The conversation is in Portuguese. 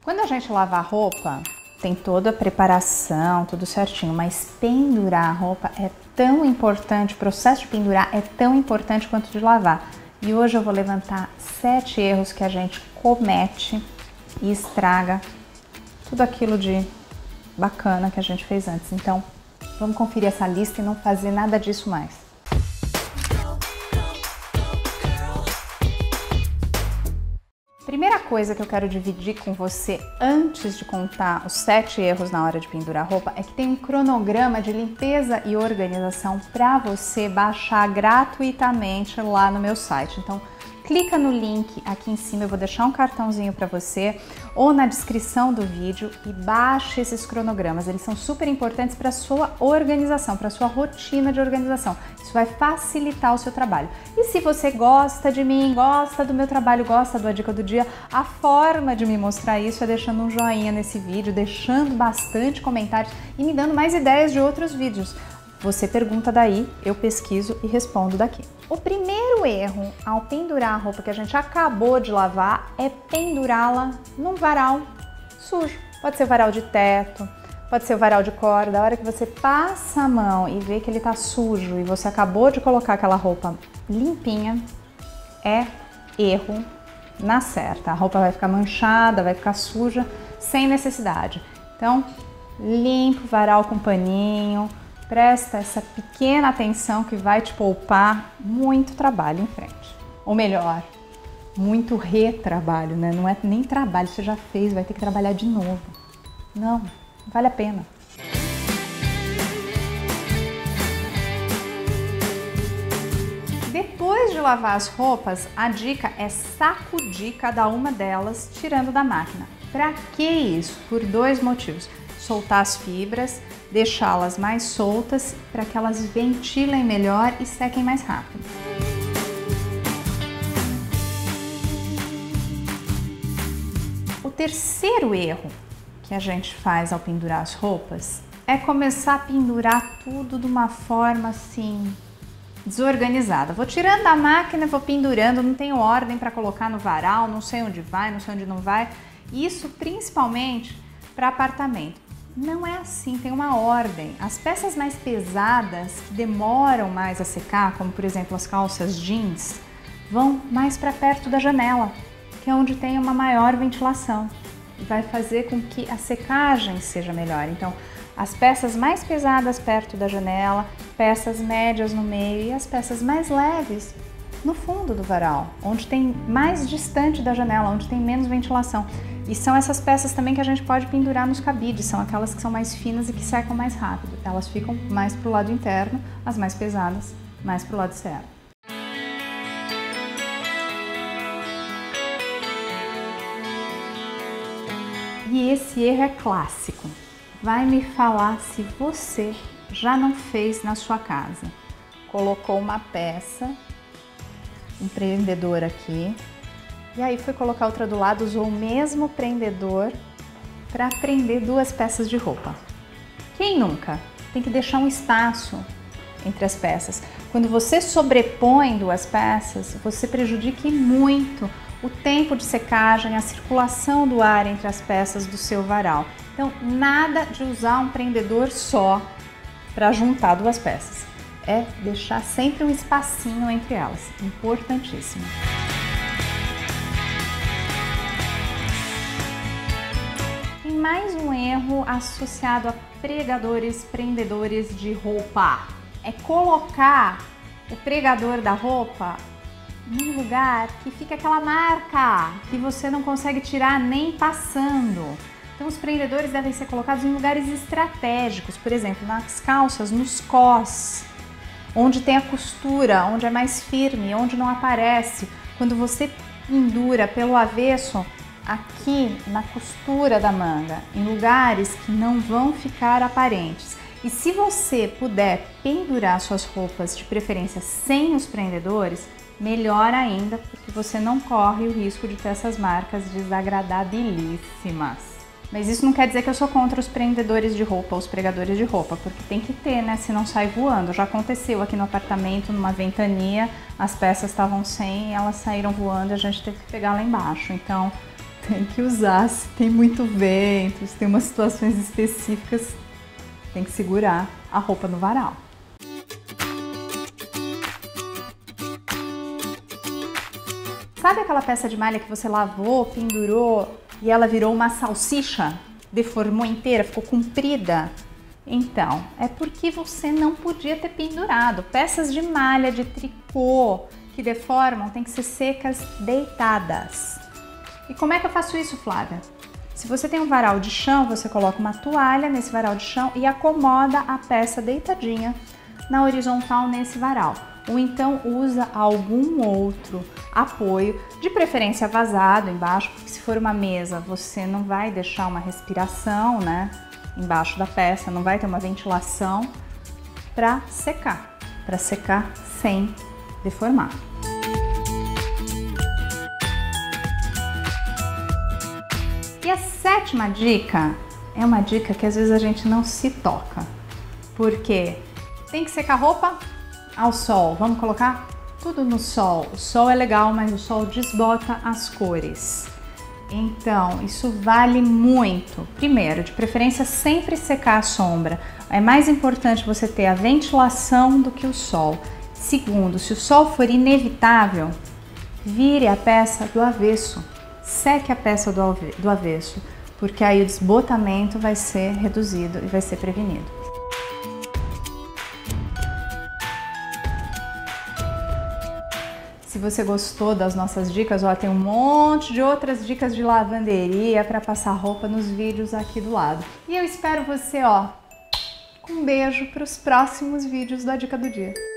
Quando a gente lava a roupa, tem toda a preparação, tudo certinho, mas pendurar a roupa é tão importante, o processo de pendurar é tão importante quanto de lavar. E hoje eu vou levantar 7 erros que a gente comete e estraga tudo aquilo de bacana que a gente fez antes. Então, vamos conferir essa lista e não fazer nada disso mais. Primeira coisa que eu quero dividir com você antes de contar os 7 erros na hora de pendurar roupa é que tem um cronograma de limpeza e organização para você baixar gratuitamente lá no meu site. Então, clica no link aqui em cima, eu vou deixar um cartãozinho para você ou na descrição do vídeo e baixe esses cronogramas. Eles são super importantes para a sua organização, para a sua rotina de organização. Isso vai facilitar o seu trabalho. E se você gosta de mim, gosta do meu trabalho, gosta da dica do dia, a forma de me mostrar isso é deixando um joinha nesse vídeo, deixando bastante comentários e me dando mais ideias de outros vídeos. Você pergunta daí, eu pesquiso e respondo daqui. O primeiro erro ao pendurar a roupa que a gente acabou de lavar é pendurá-la num varal sujo. Pode ser varal de teto, pode ser varal de corda. A hora que você passa a mão e vê que ele tá sujo e você acabou de colocar aquela roupa limpinha, é erro na certa. A roupa vai ficar manchada, vai ficar suja sem necessidade. Então, limpa o varal com paninho. Presta essa pequena atenção que vai te poupar muito trabalho em frente. Ou melhor, muito retrabalho, né? Não é nem trabalho, você já fez, vai ter que trabalhar de novo. Não vale a pena. Depois de lavar as roupas, a dica é sacudir cada uma delas tirando da máquina. Para que isso? Por 2 motivos. Soltar as fibras, deixá-las mais soltas para que elas ventilem melhor e sequem mais rápido. O terceiro erro que a gente faz ao pendurar as roupas é começar a pendurar tudo de uma forma assim desorganizada. Vou tirando da máquina, vou pendurando, não tenho ordem para colocar no varal, não sei onde vai, não sei onde não vai. Isso principalmente para apartamento. Não é assim, tem uma ordem. As peças mais pesadas, que demoram mais a secar, como por exemplo as calças jeans, vão mais para perto da janela, que é onde tem uma maior ventilação. E vai fazer com que a secagem seja melhor. Então, as peças mais pesadas perto da janela, peças médias no meio e as peças mais leves no fundo do varal, onde tem mais distante da janela, onde tem menos ventilação. E são essas peças também que a gente pode pendurar nos cabides, são aquelas que são mais finas e que secam mais rápido. Elas ficam mais para o lado interno, as mais pesadas mais para o lado externo. E esse erro é clássico. Vai me falar se você já não fez na sua casa. Colocou uma peça, um prendedor aqui, e aí foi colocar outra do lado, usou o mesmo prendedor para prender 2 peças de roupa. Quem nunca? Tem que deixar um espaço entre as peças. Quando você sobrepõe 2 peças, você prejudica muito o tempo de secagem, a circulação do ar entre as peças do seu varal. Então, nada de usar um prendedor só para juntar 2 peças. É deixar sempre um espacinho entre elas. Importantíssimo. Mais um erro associado a pregadores, prendedores de roupa. É colocar o pregador da roupa num lugar que fica aquela marca que você não consegue tirar nem passando. Então os prendedores devem ser colocados em lugares estratégicos, por exemplo, nas calças, nos cós, onde tem a costura, onde é mais firme, onde não aparece. Quando você pendura pelo avesso, aqui na costura da manga, em lugares que não vão ficar aparentes. E se você puder pendurar suas roupas, de preferência sem os prendedores, melhor ainda, porque você não corre o risco de ter essas marcas desagradabilíssimas. Mas isso não quer dizer que eu sou contra os prendedores de roupa, os pregadores de roupa, porque tem que ter, né? Senão sai voando. Já aconteceu aqui no apartamento, numa ventania, as peças estavam sem e elas saíram voando e a gente teve que pegar lá embaixo. Então, tem que usar. Se tem muito vento, se tem umas situações específicas, tem que segurar a roupa no varal. Sabe aquela peça de malha que você lavou, pendurou e ela virou uma salsicha? Deformou inteira, ficou comprida? Então, é porque você não podia ter pendurado. Peças de malha, de tricô que deformam tem que ser secas deitadas. E como é que eu faço isso, Flávia? Se você tem um varal de chão, você coloca uma toalha nesse varal de chão e acomoda a peça deitadinha na horizontal nesse varal. Ou então usa algum outro apoio, de preferência vazado embaixo, porque se for uma mesa, você não vai deixar uma respiração, né, embaixo da peça, não vai ter uma ventilação para secar sem deformar. E a sétima dica é uma dica que às vezes a gente não se toca, porque tem que secar a roupa ao sol. Vamos colocar tudo no sol. O sol é legal, mas o sol desbota as cores. Então, isso vale muito. Primeiro, de preferência, sempre secar a sombra. É mais importante você ter a ventilação do que o sol. Segundo, se o sol for inevitável, vire a peça do avesso. Seque a peça do avesso, porque aí o desbotamento vai ser reduzido e vai ser prevenido. Se você gostou das nossas dicas, ó, tem um monte de outras dicas de lavanderia para passar roupa nos vídeos aqui do lado. E eu espero você, ó, com um beijo para os próximos vídeos da Dica do Dia.